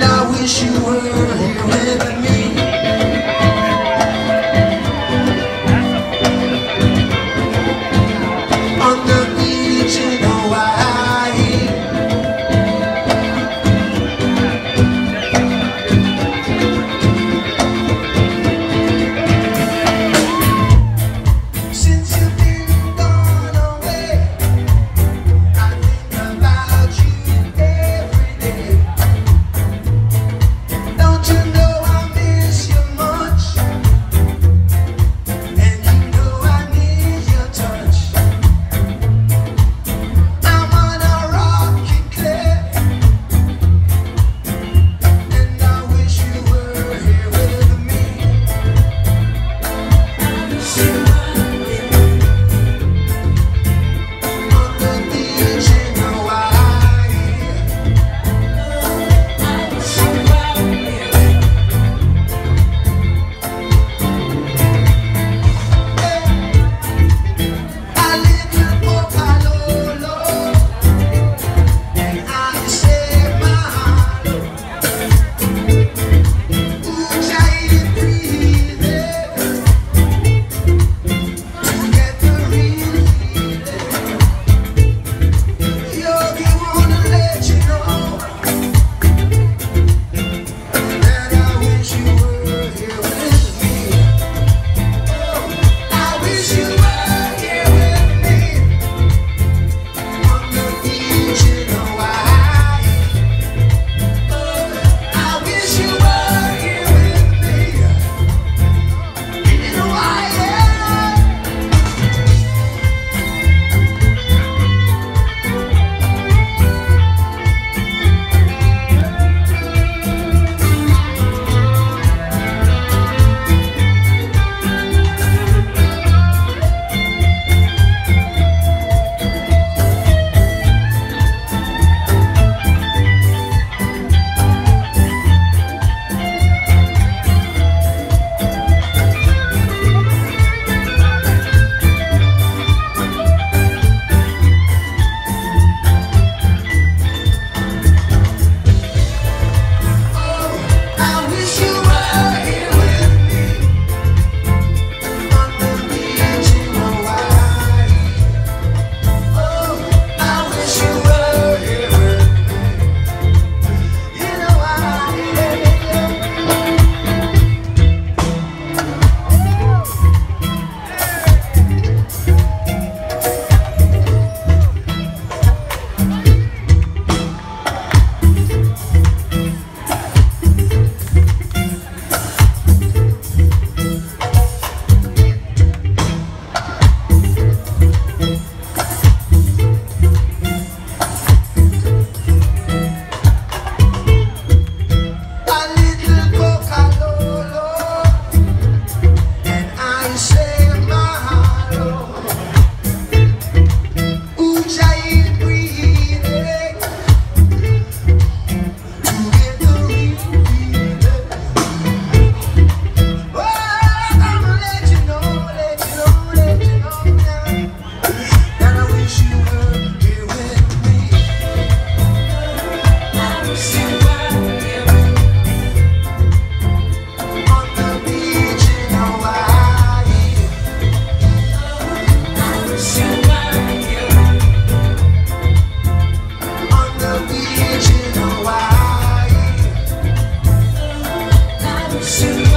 I wish you were here with me. On the beach in Hawaii. Since you've been gone away, I think about you every day. Don't you know I miss you much? And you know I need your touch. I'm on a rocky cliff, and I wish you were here with me. On the beach in Hawaii. I live in Honolulu, and I say mahalo. Ujjayi breathing to get the real feeling. Yogi wanna let you know that I wish you were here with me. I wish you were here with me on the beach in Hawaii. I wish you were here with me in Hawaii. I wish you were here with me on the beach in Hawaii. Oh, I wish you were here with me in Hawaii. A little Honolulu, and I say mahalo. Ujjayi breathing to get the real feeling. Oh, I'ma let you know now that I wish you were here with me. I wish you were here on the beach in Hawaii. I wish you were here on the beach in Hawaii. I wish you